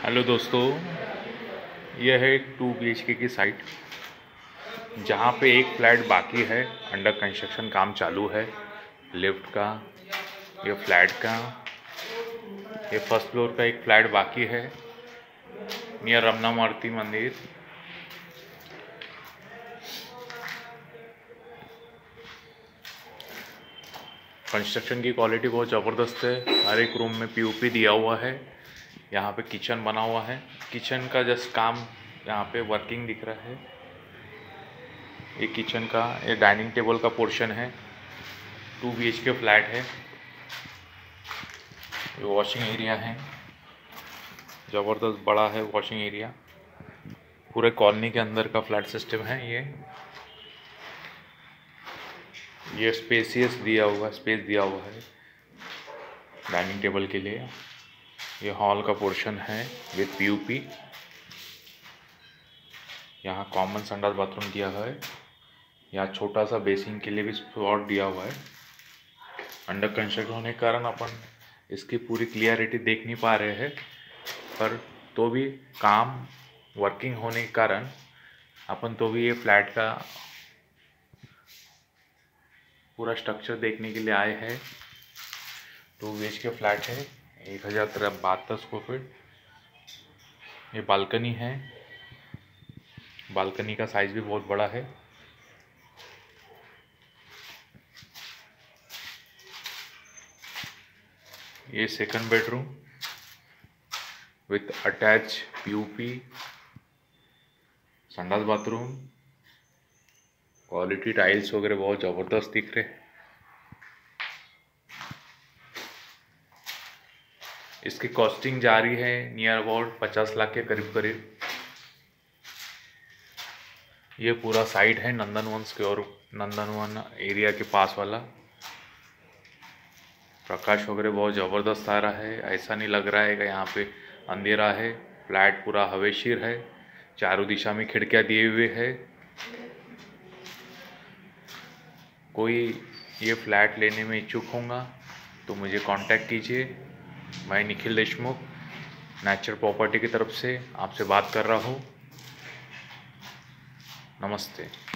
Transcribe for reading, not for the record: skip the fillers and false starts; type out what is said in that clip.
Hello दोस्तों, यह है 2 BHK की साइट जहाँ पे एक फ्लैट बाकी है। अंडर कंस्ट्रक्शन काम चालू है। लिफ्ट का, ये फ्लैट का, ये फर्स्ट फ्लोर का एक फ्लैट बाकी है नियर रमना मारुति मंदिर। कंस्ट्रक्शन की क्वालिटी बहुत ज़बरदस्त है। हर एक रूम में POP दिया हुआ है। यहाँ पे किचन बना हुआ है। किचन का जस्ट काम यहाँ पे वर्किंग दिख रहा है। ये किचन का, ये डाइनिंग टेबल का पोर्शन है। 2 BHK फ्लैट है। ये वॉशिंग एरिया है, ज़बरदस्त बड़ा है वॉशिंग एरिया। पूरे कॉलोनी के अंदर का फ्लैट सिस्टम है। ये स्पेस दिया हुआ है डाइनिंग टेबल के लिए। ये हॉल का पोर्शन है विद POP। यहाँ कॉमन संडास बाथरूम दिया हुआ है। यहाँ छोटा सा बेसिन के लिए भी स्पॉट दिया हुआ है। अंडर कंस्ट्रक्शन होने के कारण अपन इसकी पूरी क्लियरिटी देख नहीं पा रहे हैं, पर तो भी काम वर्किंग होने के कारण अपन तो भी ये फ्लैट का पूरा स्ट्रक्चर देखने के लिए आए हैं। 2 BHK फ्लैट है, 1072 स्क्वायर फीट। ये बालकनी है। बालकनी का साइज भी बहुत बड़ा है। ये second bedroom with attach POP, संडास बाथरूम। क्वालिटी टाइल्स वगैरह बहुत ज़बरदस्त दिख रहे। इसकी कॉस्टिंग जा रही है नियर अबाउट 50 लाख के करीब। ये पूरा साइट है नंदनवन के और नंदनवन एरिया के पास वाला। प्रकाश वगैरह बहुत ज़बरदस्त आ रहा है। ऐसा नहीं लग रहा है कि यहाँ पे अंधेरा है। फ्लैट पूरा हवेशीर है। चारों दिशा में खिड़कियाँ दिए हुए है। कोई ये फ्लैट लेने में इच्छुक होगा तो मुझे कांटेक्ट कीजिए। मैं निखिल देशमुख नेचर प्रॉपर्टी की तरफ से आपसे बात कर रहा हूँ। नमस्ते।